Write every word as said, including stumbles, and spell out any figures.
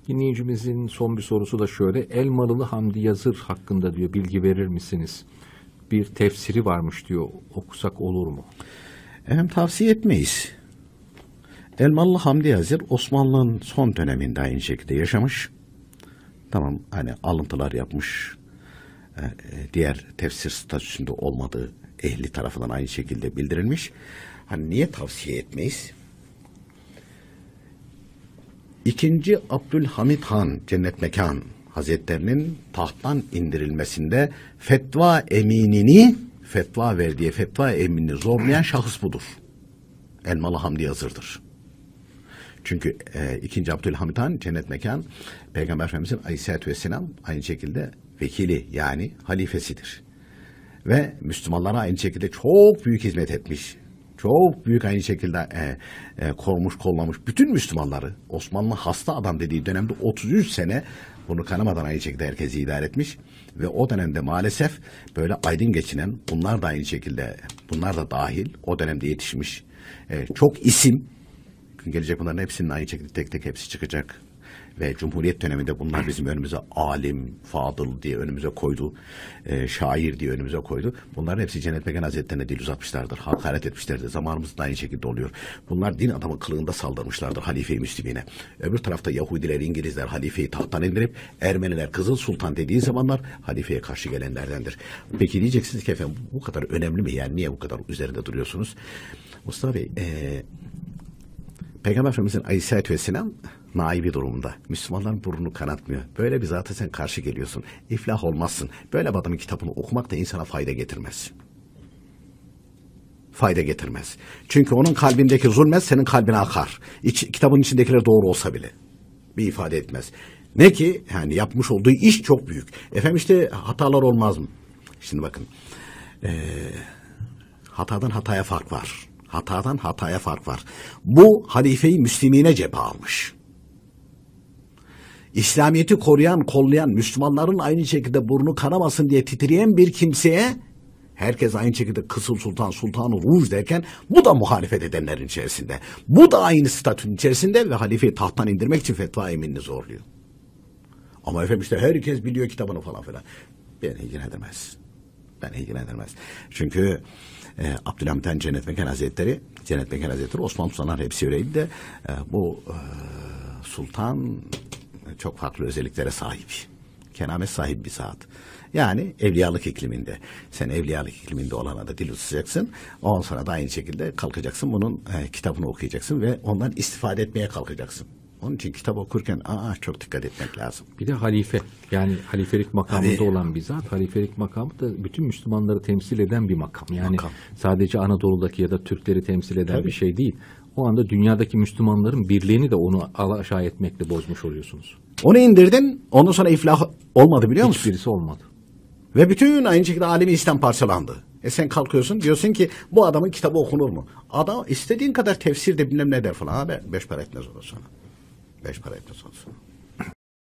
Dinleyicimizin son bir sorusu da şöyle. Elmalılı Hamdi Yazır hakkında diyor bilgi verir misiniz? Bir tefsiri varmış diyor. Okusak olur mu? Efendim tavsiye etmeyiz. Elmalılı Hamdi Yazır Osmanlı'nın son döneminde aynı şekilde yaşamış. Tamam hani alıntılar yapmış. Diğer tefsir statüsünde olmadığı ehli tarafından aynı şekilde bildirilmiş. Hani niye tavsiye etmeyiz? İkinci Abdülhamit Han Cennet Mekan Hazretlerinin tahttan indirilmesinde fetva eminini, fetva verdiği fetva eminini zorlayan şahıs budur. Elmalı Hamdi Yazır'dır. Çünkü e, ikinci Abdülhamit Han Cennet Mekan Peygamber Efendimiz'in Aleyhisselatü Vesselam aynı şekilde vekili yani halifesidir. Ve Müslümanlara aynı şekilde çok büyük hizmet etmiş. Çok büyük aynı şekilde e, e, korumuş, kollamış. Bütün Müslümanları Osmanlı hasta adam dediği dönemde otuz üç sene bunu kanamadan aynı şekilde herkesi idare etmiş. Ve o dönemde maalesef böyle aydın geçinen bunlar da aynı şekilde bunlar da dahil o dönemde yetişmiş e, çok isim. Gelecek bunların hepsinin aynı şekilde tek tek hepsi çıkacak. Ve Cumhuriyet döneminde bunlar bizim önümüze alim, fadıl diye önümüze koydu. E, şair diye önümüze koydu. Bunların hepsi Cennet Mekan Hazretlerine dil uzatmışlardır. Hakaret etmişlerdir. Zamanımızda aynı şekilde oluyor. Bunlar din adamı kılığında saldırmışlardır Halife-i Müslümine. Öbür tarafta Yahudiler, İngilizler halifeyi tahttan indirip Ermeniler Kızıl Sultan dediği zamanlar halifeye karşı gelenlerdendir. Peki diyeceksiniz ki efendim bu kadar önemli mi? Yani niye bu kadar üzerinde duruyorsunuz? Mustafa Bey, e, Peygamber Efendimiz'in Aleyhisselatü Vesselam naibi durumunda. Müslümanların burnunu kanatmıyor. Böyle bir zata sen karşı geliyorsun. İflah olmazsın. Böyle bir adamın kitabını okumak da insana fayda getirmez. Fayda getirmez. Çünkü onun kalbindeki zulmet senin kalbine akar. İç, kitabın içindekiler doğru olsa bile. Bir ifade etmez. Ne ki yani yapmış olduğu iş çok büyük. Efendim işte hatalar olmaz mı? Şimdi bakın. Ee, hatadan hataya fark var. Hatadan hataya fark var. Bu halife-i Müslimine cephe almış. İslamiyet'i koruyan, kollayan, Müslümanların aynı şekilde burnu kanamasın diye titreyen bir kimseye herkes aynı şekilde Kızıl Sultan, Sultan-ı Ruj derken bu da muhalefet edenlerin içerisinde. Bu da aynı statünün içerisinde ve halifeyi tahttan indirmek için fetva eminini zorluyor. Ama efendim işte herkes biliyor kitabını falan filan. Beni ilgilendirmez. Beni ilgilendirmez. Çünkü e, Abdülhamit Han Cennet Mekan Hazretleri, Cennet Mekan Hazretleri Osmanlı Sultanlar hepsi öyleydi de e, bu e, sultan çok farklı özelliklere sahip. Kenamet sahibi bir zat. Yani evliyalık ikliminde. Sen evliyalık ikliminde olana da dil tutacaksın. Ondan sonra da aynı şekilde kalkacaksın. Bunun e, kitabını okuyacaksın ve ondan istifade etmeye kalkacaksın. Onun için kitap okurken aa, çok dikkat etmek lazım. Bir de halife. Yani halifelik makamında Hadi. olan bir zat. Halifelik makamı da bütün Müslümanları temsil eden bir makam. Yani Makam. sadece Anadolu'daki ya da Türkleri temsil eden Tabii. bir şey değil. O anda dünyadaki Müslümanların birliğini de onu alaşağı etmekle bozmuş oluyorsunuz. Onu indirdin, ondan sonra iflah olmadı biliyor musun? Hiçbirisi olmadı. Ve bütün aynı şekilde alemi İslam parçalandı. E sen kalkıyorsun diyorsun ki bu adamın kitabı okunur mu? Adam istediğin kadar tefsir de bilmem ne der falan. Ha be, beş para etmez ondan sonra. Beş para etmez ondan sonra.